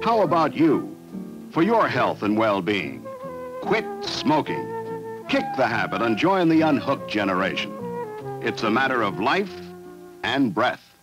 How about you? For your health and well-being, quit smoking. Kick the habit and join the unhooked generation. It's a matter of life and breath.